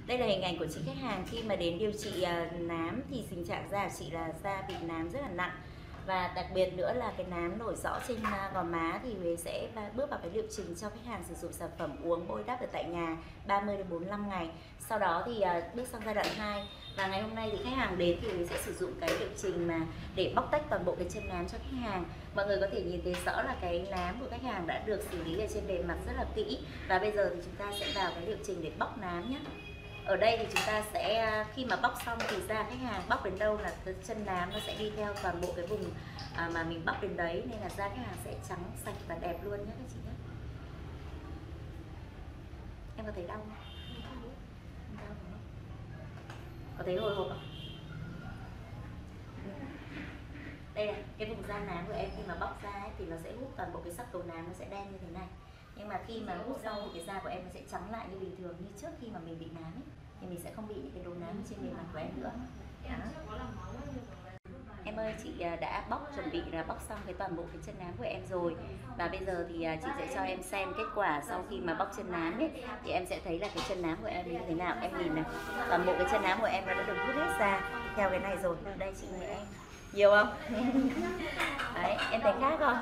Đây là hình ảnh của chị khách hàng khi mà đến điều trị nám thì tình trạng da của chị là da bị nám rất là nặng. Và đặc biệt nữa là cái nám nổi rõ trên gò má thì Huế sẽ bước vào cái liệu trình cho khách hàng sử dụng sản phẩm uống bôi đắp ở tại nhà 30 đến 45 ngày. Sau đó thì bước sang giai đoạn 2. Và ngày hôm nay thì khách hàng đến thì Huế sẽ sử dụng cái liệu trình mà để bóc tách toàn bộ cái chân nám cho khách hàng. Mọi người có thể nhìn thấy rõ là cái nám của khách hàng đã được xử lý ở trên bề mặt rất là kỹ. Và bây giờ thì chúng ta sẽ vào cái liệu trình để bóc nám nhé. Ở đây thì chúng ta sẽ khi mà bóc xong thì da khách hàng bóc đến đâu là cái chân nám nó sẽ đi theo toàn bộ cái vùng mà mình bóc đến đấy, nên là da khách hàng sẽ trắng sạch và đẹp luôn nhé các chị nhé. Em có thấy đau không? Đau không? Có thấy hồi hộp không? Đây là cái vùng da nám của em khi mà bóc ra ấy, thì nó sẽ hút toàn bộ cái sắc tố nám, nó sẽ đen như thế này. Nhưng mà khi mà hút xong thì cái da của em nó sẽ trắng lại như bình thường, như trước khi mà mình bị nám ấy, thì mình sẽ không bị những cái đốm nám trên bề mặt của em nữa. Đó. Em ơi, chị đã chuẩn bị là bóc xong cái toàn bộ cái chân nám của em rồi. Và bây giờ thì chị sẽ cho em xem kết quả sau khi mà bóc chân nám ấy. Thì em sẽ thấy là cái chân nám của em như thế nào. Em nhìn này, toàn bộ cái chân nám của em nó đã được hút hết ra theo cái này rồi. Đây chị nhìn em, nhiều không? Đấy, em thấy khác không?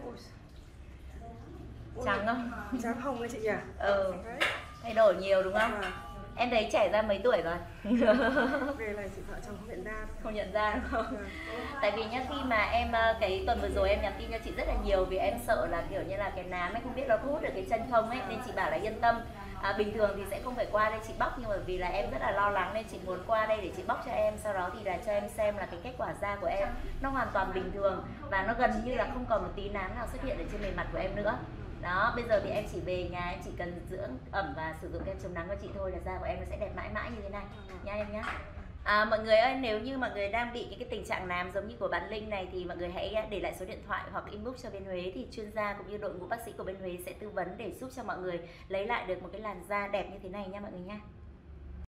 Trắng không? Trắng hồng đấy chị nhỉ? Thay đổi nhiều đúng không? Em thấy trẻ ra mấy tuổi rồi? Về này chị vợ chồng không nhận ra đâu. Không nhận ra đúng không? Tại vì nhá, khi mà em cái tuần vừa rồi em nhắn tin cho chị rất là nhiều vì em sợ là kiểu như là cái nám ấy không biết nó có hút được cái chân không ấy, nên chị bảo là yên tâm. Bình thường thì sẽ không phải qua đây chị bóc, nhưng mà vì là em rất là lo lắng nên chị muốn qua đây để chị bóc cho em, sau đó thì là cho em xem là cái kết quả da của em nó hoàn toàn bình thường và nó gần như là không còn một tí nám nào xuất hiện ở trên bề mặt của em nữa. Đó, bây giờ thì em chỉ về nhà em chỉ cần dưỡng ẩm và sử dụng kem chống nắng cho chị thôi là da của em nó sẽ đẹp mãi mãi như thế này nha em nhé. Mọi người ơi, nếu như mọi người đang bị cái tình trạng nám giống như của bạn Linh này thì mọi người hãy để lại số điện thoại hoặc inbox cho bên Huế, thì chuyên gia cũng như đội ngũ bác sĩ của bên Huế sẽ tư vấn để giúp cho mọi người lấy lại được một cái làn da đẹp như thế này nha mọi người nha.